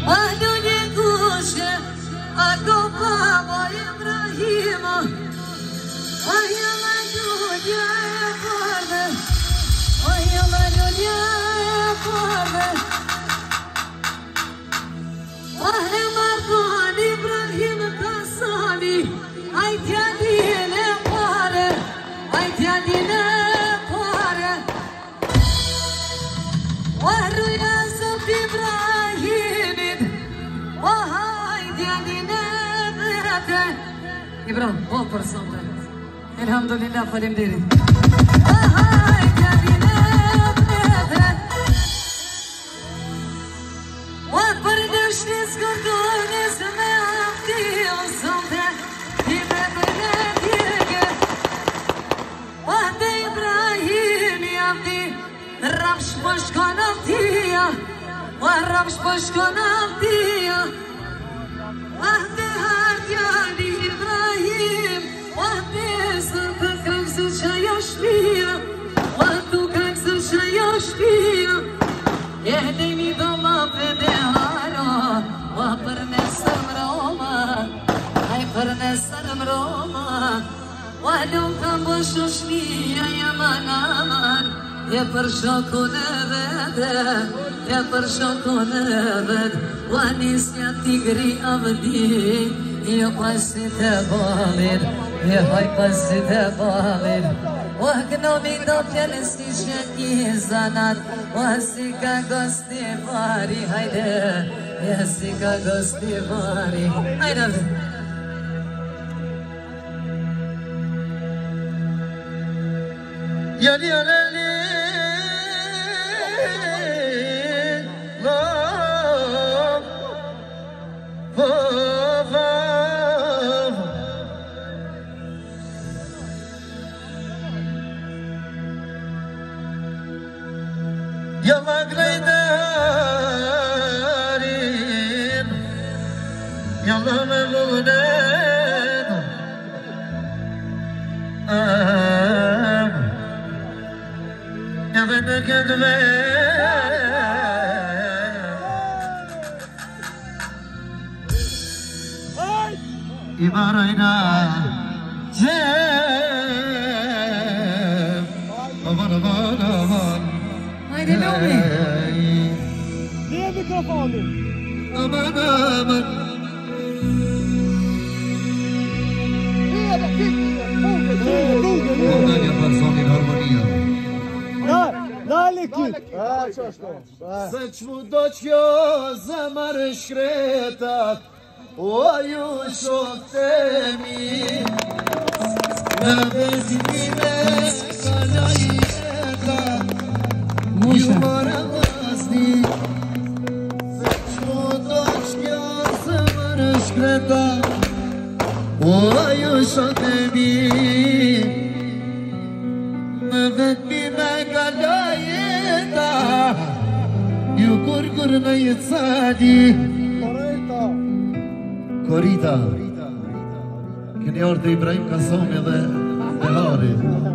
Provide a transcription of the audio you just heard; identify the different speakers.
Speaker 1: Ahluni kushe Ako baba Ibrahima Ahyama dunya korbe Ahyama dunya korbe Ahyama dunya Ibrahim Kasani Aytiyadine pare Aytiyadine pare Vahru Yusuf İbrahim'in Aytiyadine pere İbrahim, bol personel. Elhamdülillah faleminderit. Aytiyadine pere Vapırdışniz kurdunuz me akdiyorsun de Dime bile dirge Vahde İbrahim yavdi Rabş başkan avdiya Rabş başkan avdiya Vahde hardiyani İbrahim Vahde sırtı kaksı çayoşliya Vahdu kaksı çayoşliya Yehdemi doma pedeharo Vah pernesam Roma Ay pernesam Roma Vah lumkam boşoşliya yaman aman Ya perşokun evede Ya perşokun eved Vah nisyat tigri avdi Ya pasite balir Ya hay pasite balir وهكنومي دوبيا نسيشكي زانات وهسيكا غوستي فاري هيدا يا سيكا غوستي فاري هيدا
Speaker 2: يا ليالي يا مغريدارين يا مغريدارين يا بدك إبارينا جيب أمان أمان أمان
Speaker 1: Haydi Nomi
Speaker 3: Niye mikrofonu?
Speaker 2: Aman aman Oradan yaparsan bir harmonia
Speaker 3: Налики!
Speaker 2: Saçmu doçyo zamar şkretat Oyu şok temi Nabezime kalayeta Yumaramazdi Saçmu doçyo zamar şkretat Oyu şok temi Nabezime kalayeta Yukur na yetsadi Korita Këni orë të Ibrahim Kasami dhe Behari